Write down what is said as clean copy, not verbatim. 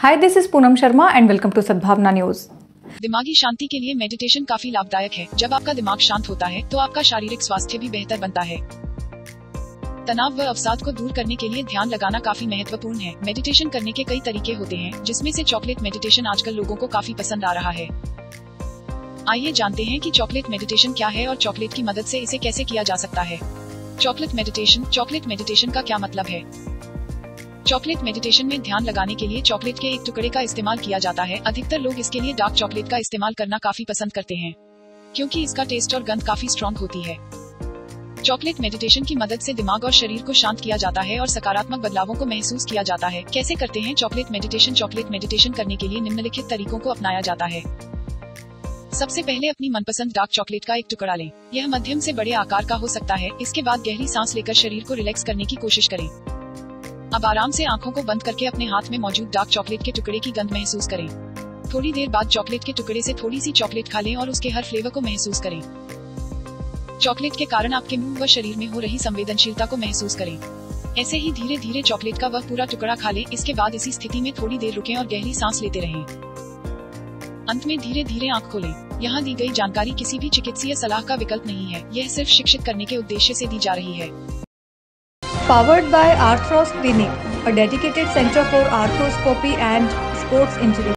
Hi, this is Poonam Sharma and welcome to Sadbhavna News. दिमागी शांति के लिए meditation काफी लाभदायक है। जब आपका दिमाग शांत होता है तो आपका शारीरिक स्वास्थ्य भी बेहतर बनता है। तनाव व अवसाद को दूर करने के लिए ध्यान लगाना काफी महत्वपूर्ण है। मेडिटेशन करने के कई तरीके होते हैं, जिसमें से चॉकलेट मेडिटेशन आजकल लोगों को काफी पसंद आ रहा है। आइए जानते हैं कि चॉकलेट मेडिटेशन क्या है और चॉकलेट की मदद से इसे कैसे किया जा सकता है। चॉकलेट मेडिटेशन का क्या मतलब है? चॉकलेट मेडिटेशन में ध्यान लगाने के लिए चॉकलेट के एक टुकड़े का इस्तेमाल किया जाता है। अधिकतर लोग इसके लिए डार्क चॉकलेट का इस्तेमाल करना काफी पसंद करते हैं, क्योंकि इसका टेस्ट और गंध काफी स्ट्रॉन्ग होती है। चॉकलेट मेडिटेशन की मदद से दिमाग और शरीर को शांत किया जाता है और सकारात्मक बदलावों को महसूस किया जाता है। कैसे करते हैं चॉकलेट मेडिटेशन? चॉकलेट मेडिटेशन करने के लिए निम्नलिखित तरीकों को अपनाया जाता है। सबसे पहले अपनी मनपसंद डार्क चॉकलेट का एक टुकड़ा लें। यह मध्यम से बड़े आकार का हो सकता है। इसके बाद गहरी सांस लेकर शरीर को रिलैक्स करने की कोशिश करें। अब आराम से आंखों को बंद करके अपने हाथ में मौजूद डार्क चॉकलेट के टुकड़े की गंध महसूस करें। थोड़ी देर बाद चॉकलेट के टुकड़े से थोड़ी सी चॉकलेट खा लें और उसके हर फ्लेवर को महसूस करें। चॉकलेट के कारण आपके मुंह व शरीर में हो रही संवेदनशीलता को महसूस करें। ऐसे ही धीरे धीरे चॉकलेट का वह पूरा टुकड़ा खा लें। इसके बाद इसी स्थिति में थोड़ी देर रुकें और गहरी सांस लेते रहें। अंत में धीरे धीरे आंख खोलें। यहाँ दी गई जानकारी किसी भी चिकित्सीय सलाह का विकल्प नहीं है। यह सिर्फ शिक्षित करने के उद्देश्य से दी जा रही है। Powered by Arthros Clinic, a dedicated center for arthroscopy and sports injury.